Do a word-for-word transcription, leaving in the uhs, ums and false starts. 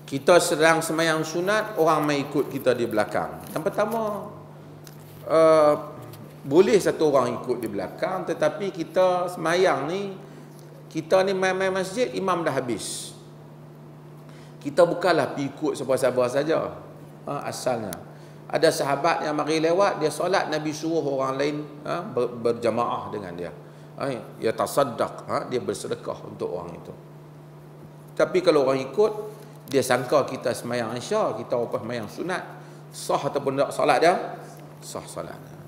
kita sedang semayang sunat, orang mai ikut kita di belakang. Yang pertama, uh, boleh satu orang ikut di belakang, tetapi kita semayang ni, kita ni main-main masjid, imam dah habis. Kita bukanlah pergi ikut siapa-siapa saja, ha, asalnya. Ada sahabat yang mari lewat, dia solat, Nabi suruh orang lain ha, ber, berjamaah dengan dia. Ha, dia tasaddaq, ha, dia bersedekah untuk orang itu. Tapi kalau orang ikut, dia sangka kita semayang isya, kita apa semayang sunat, sah ataupun tak solat dia? Sah solat.